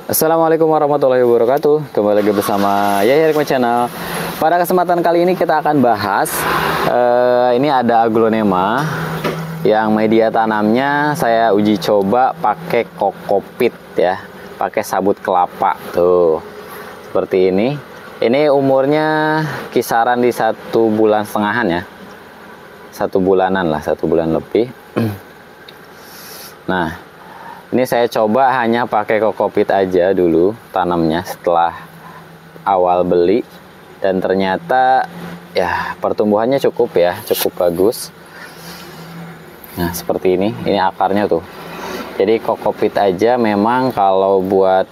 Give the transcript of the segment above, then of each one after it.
Assalamualaikum warahmatullahi wabarakatuh. Kembali lagi bersama Yahya Hikmah Channel. Pada kesempatan kali ini kita akan bahas ini ada aglonema yang media tanamnya saya uji coba pakai kokopit ya, pakai sabut kelapa tuh seperti ini. Ini umurnya kisaran di 1,5 bulan ya, 1 bulanan lah, 1 bulan lebih. Nah, ini saya coba hanya pakai kokopit aja dulu tanamnya setelah awal beli, dan ternyata ya pertumbuhannya cukup bagus. Nah seperti ini akarnya tuh. Jadi kokopit aja memang kalau buat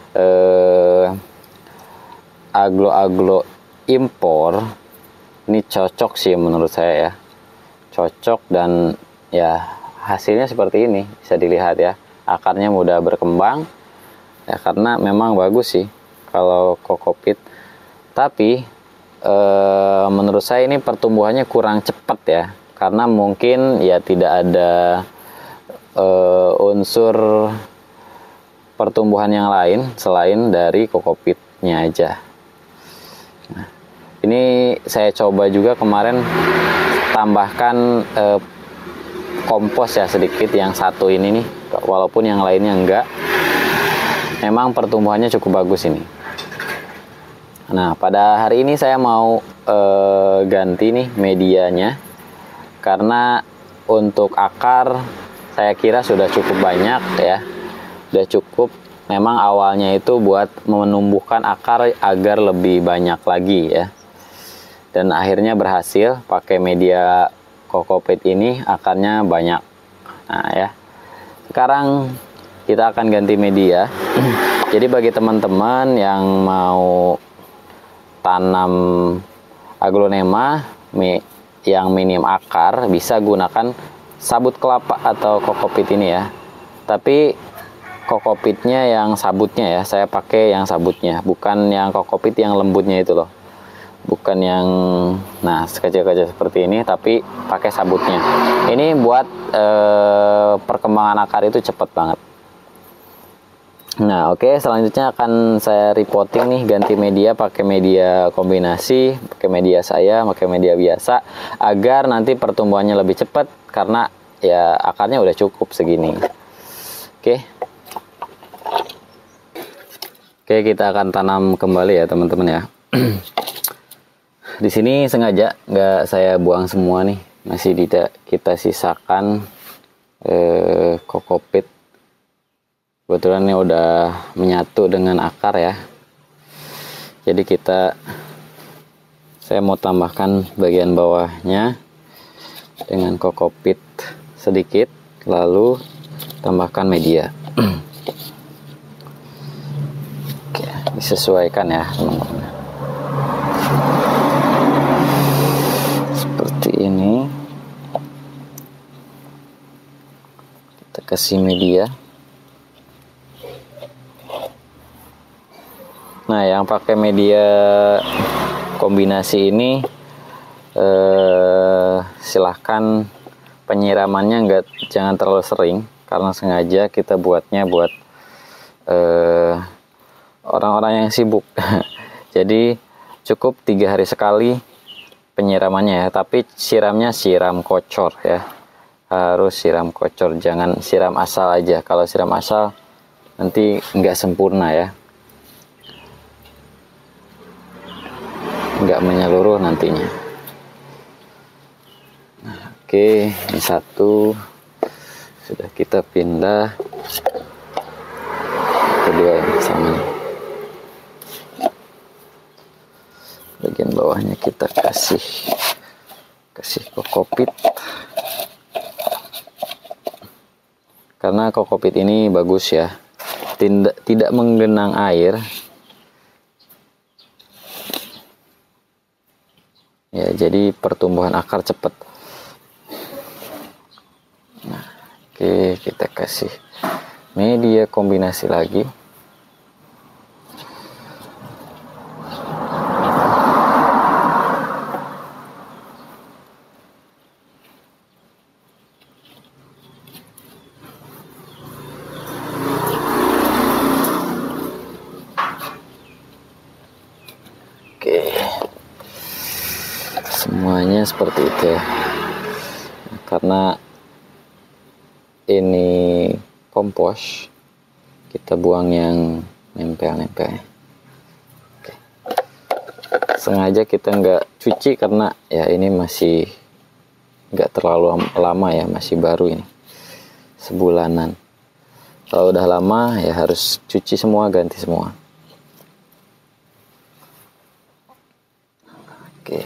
aglo-aglo impor ini cocok sih menurut saya ya, cocok, dan ya hasilnya seperti ini bisa dilihat ya. Akarnya mudah berkembang ya, karena memang bagus sih kalau kokopit. Tapi menurut saya ini pertumbuhannya kurang cepat ya, karena mungkin ya tidak ada unsur pertumbuhan yang lain selain dari kokopitnya aja. Nah, ini saya coba juga kemarin tambahkan kompos ya sedikit, yang satu ini nih, walaupun yang lainnya enggak. Memang pertumbuhannya cukup bagus ini. Nah pada hari ini saya mau ganti nih medianya, karena untuk akar saya kira sudah cukup banyak ya, sudah cukup. Memang awalnya itu buat menumbuhkan akar agar lebih banyak lagi ya, dan akhirnya berhasil pakai media kokopit ini, akarnya banyak. Nah ya, sekarang kita akan ganti media. Jadi bagi teman-teman yang mau tanam aglonema yang minim akar, bisa gunakan sabut kelapa atau kokopit ini ya. Tapi kokopitnya yang sabutnya ya, saya pakai yang sabutnya, bukan yang kokopit yang lembutnya itu loh. Bukan yang sekecil-kecil seperti ini, tapi pakai sabutnya. Ini buat perkembangan akar itu cepat banget. Nah oke, selanjutnya akan saya repotting nih, ganti media pakai media kombinasi, pakai media pakai media biasa, agar nanti pertumbuhannya lebih cepat, karena ya akarnya udah cukup segini. Oke, kita akan tanam kembali ya teman-teman ya. Di sini sengaja nggak saya buang semua nih, masih tidak kita sisakan kokopit. Kebetulan ini udah menyatu dengan akar ya. Jadi saya mau tambahkan bagian bawahnya dengan kokopit sedikit, lalu tambahkan media. Oke, disesuaikan ya teman-teman. Ini kita kasih media. Nah yang pakai media kombinasi ini silahkan penyiramannya jangan terlalu sering, karena sengaja kita buatnya buat orang-orang yang sibuk. Jadi cukup 3 hari sekali penyiramannya ya, tapi siramnya siram kocor ya, harus siram kocor, jangan siram asal aja. Kalau siram asal nanti nggak sempurna ya, nggak menyeluruh nantinya. Nah, oke, ini satu sudah kita pindah, kedua yang sama nih. Bagian bawahnya kita kasih kokopit, karena kokopit ini bagus ya, tidak menggenang air ya, jadi pertumbuhan akar cepat. Nah, oke, kita kasih media kombinasi lagi. semuanya seperti itu ya. Karena ini kompos, kita buang yang nempel-nempel. Oke. Sengaja kita nggak cuci karena ya ini masih nggak terlalu lama ya, masih baru ini, sebulanan. Kalau udah lama ya harus cuci semua, ganti semua. Oke.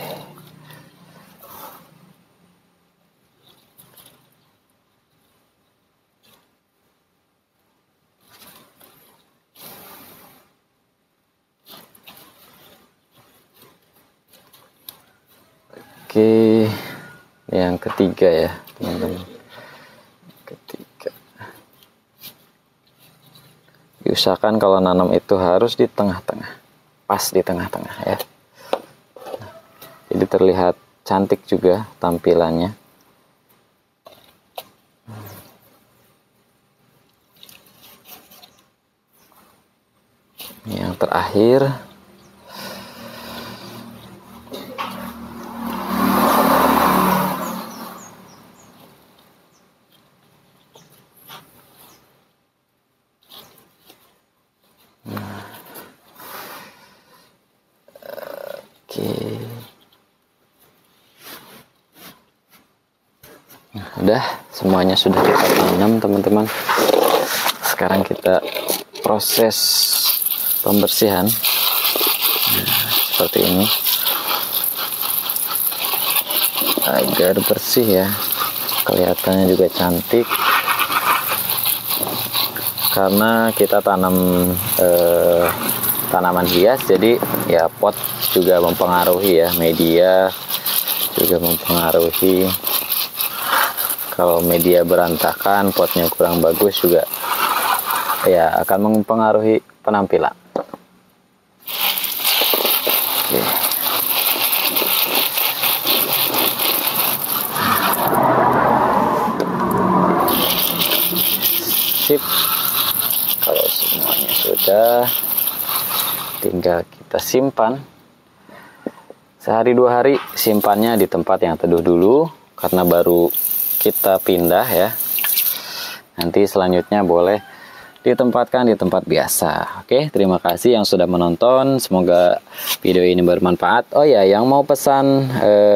Oke, yang ketiga ya teman-teman. Ketiga, diusahakan kalau nanam itu harus di tengah-tengah, pas di tengah-tengah ya. Jadi terlihat cantik juga tampilannya. Yang terakhir, oke. Nah, udah semuanya sudah kita tanam teman-teman. Sekarang kita proses pembersihan. Nah, seperti ini agar bersih ya, kelihatannya juga cantik. Karena kita tanam tanaman hias, jadi ya pot juga mempengaruhi ya, media juga mempengaruhi. Kalau media berantakan, potnya kurang bagus juga ya akan mempengaruhi penampilan. Oke. Sip. Kalau semuanya sudah, tinggal kita simpan. Sehari 2 hari simpannya di tempat yang teduh dulu, karena baru kita pindah ya. Nanti selanjutnya boleh ditempatkan di tempat biasa. Oke, terima kasih yang sudah menonton. Semoga video ini bermanfaat. Oh ya, yang mau pesan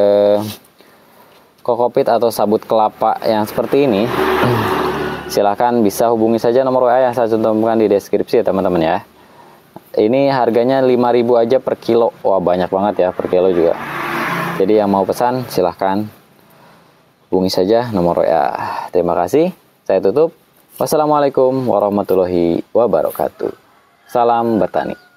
kokopit atau sabut kelapa yang seperti ini, silahkan bisa hubungi saja nomor WA yang saya cantumkan di deskripsi ya teman-teman ya. Ini harganya 5.000 aja per kilo. Wah, banyak banget ya per kilo juga. Jadi yang mau pesan silahkan hubungi saja nomor WA. Terima kasih. Saya tutup. Wassalamualaikum warahmatullahi wabarakatuh. Salam bertani.